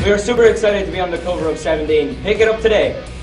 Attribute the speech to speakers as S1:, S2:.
S1: We are super excited to be on the cover of 17. Pick it up today.